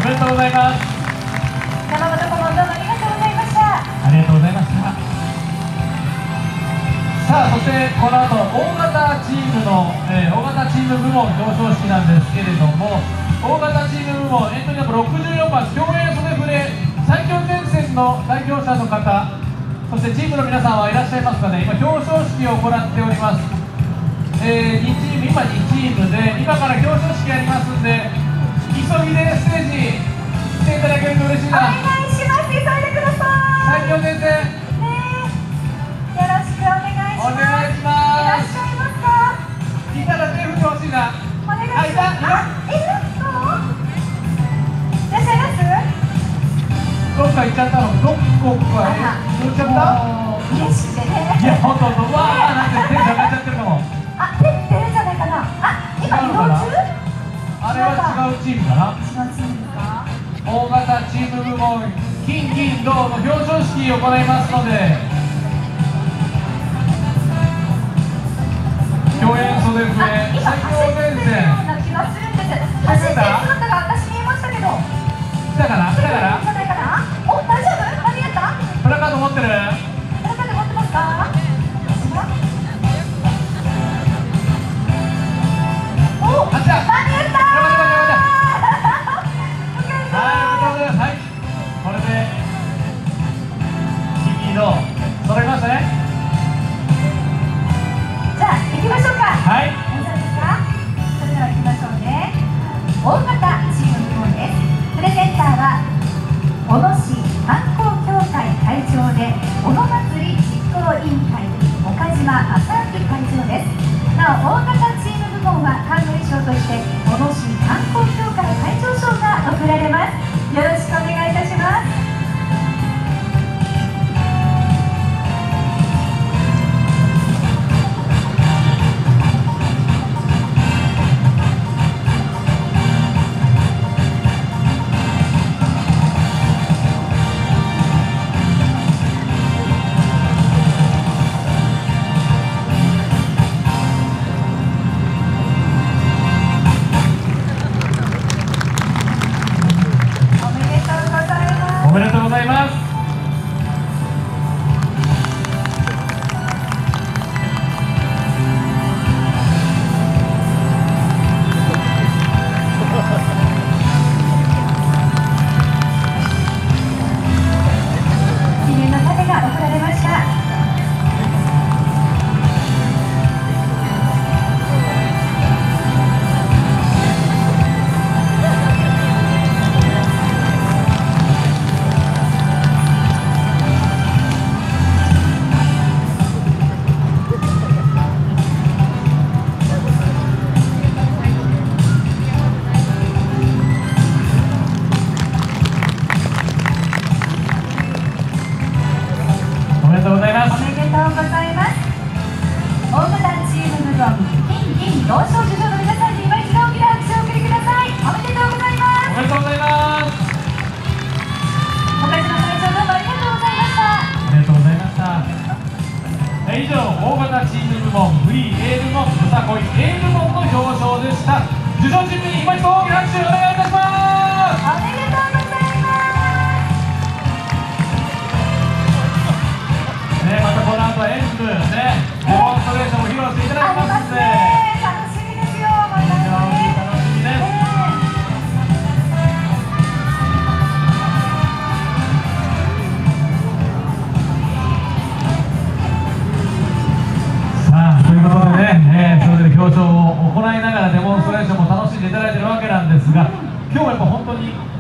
めでとうございます。 山本顧問、どうもありがとうございました。 ありがとうございました。さあ、そしてこの後大型チームの、大型チーム部門表彰式なんですけれども、大型チーム部門エントリーナンバー64番競泳袖振れ最強前線の代表者の方、そしてチームの皆さんはいらっしゃいますかね。今表彰式を行っております。2チーム、今2チームで今から表彰式やりますんで、急ぎでステージ来ていただけると嬉しいな。 お願いします。急いでください。 最強前線、 よろしくお願いします。 お願いします。 いらっしゃいますか。 いたら手振ってほしいな。 お願いします。いるの？いらっしゃいます？ どっか行っちゃったの？どこか行っちゃった？ 嬉しくてね。 いや、ほんと、わーなんてテンション上がっちゃってるかも。 出るんじゃないかな。今移動中？ あれは違うチームかな。 違うチームですか？ 大型チーム部門金銀銅の表彰式を行いますので、競泳袖笛最強前線。 な気がするんです。走ってる姿が私見えましたけど。 来たかな？来たかな？ じゃないかな。お、大丈夫？間に合った？ プラカード持ってる？ プラカード持ってますか？お、 あっちゃ。 間に合った。 はい、これで金銀銅揃いましたね。 じゃあ行きましょうか。 はい。 大丈夫ですか？それでは行きましょうね。大型チーム部門です。プレゼンターは小野市観光協会会長で小野祭り実行委員会岡島正明会長です。なお大型チーム部門は冠賞として小野市観光協会会長賞が贈られます。よろしくお願いいたします。 おめでとうございます。 記念の盾が贈られました。 おめでとうございます。 おめでとうございます。大型チーム部門金銀銅賞受賞の皆さんに今一度大きな拍手をお送りください。おめでとうございます。 おめでとうございます。 岡島会長、どうもありがとうございました。 ありがとうございました。以上、大型チーム部門フリー A 部門よさこい A 部門の表彰でした。受賞チームに今一度大きな拍手をお願いいたします。 おめでとうございます。 またこの後演舞ね、デモンストレーションも披露していただきますので、 楽しみですよ。またね。 楽しみです。さあ、ということでね、それぞれ表彰を行いながらデモンストレーションも楽しんでいただいているわけなんですが、今日はやっぱ本当に